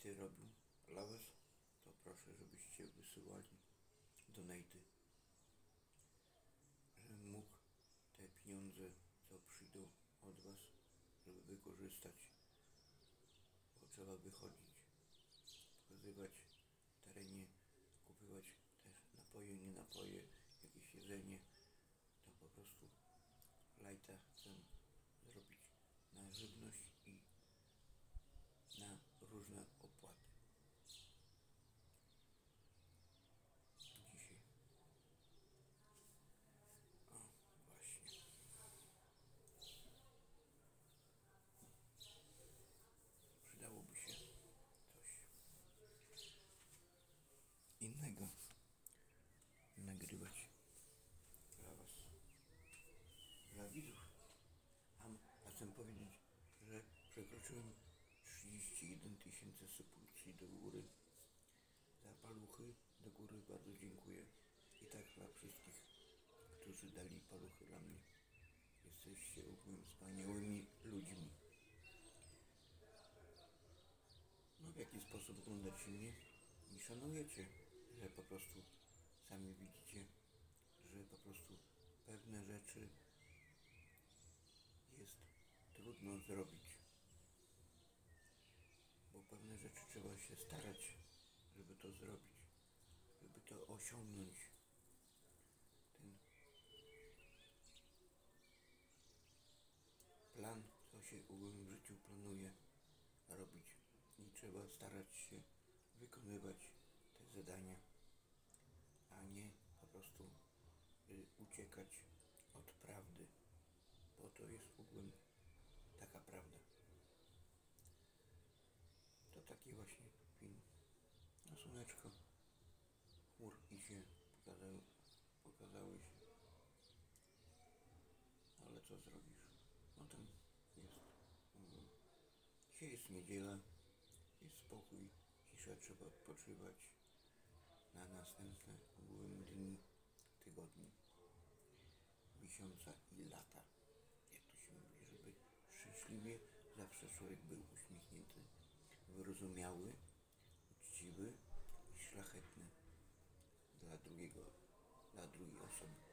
donaty robił dla was, to proszę, żebyście wysyłali donaty, żebym mógł te pieniądze, co przyjdą od was, żeby wykorzystać, bo trzeba wychodzić, pokazywać w terenie, kupywać też napoje, nie napoje, jakieś jedzenie, to po prostu lajta chcę zrobić na żywność i na różne opłaty. Dzisiaj. O, właśnie. Przydałoby się coś innego nagrywać dla was, dla widzów. A chcę powiedzieć, że przekroczyłem 31 000 subskrypcji do góry. Za paluchy do góry bardzo dziękuję. I tak dla wszystkich, którzy dali paluchy dla mnie. Jesteście wspaniałymi ludźmi. No w jaki sposób oglądacie mnie i szanujecie, że po prostu sami widzicie, że po prostu pewne rzeczy jest trudno zrobić, bo pewne rzeczy trzeba się starać, żeby to zrobić, żeby to osiągnąć, ten plan, co się w życiu planuje robić i trzeba starać się wykonywać te zadania, a nie po prostu uciekać od prawdy, bo to jest ogólnie taka prawda. To taki właśnie film na słoneczko, chmurki się pokazały się, ale co zrobisz? No tam jest. Dzisiaj jest niedziela, jest spokój, cisza, trzeba odpoczywać na następne dni, tygodni, miesiąca i lata. Jak to się mówi, żeby szczęśliwie zawsze człowiek był uśmiechnięty, wyrozumiały, uczciwy i szlachetny dla drugiej osoby.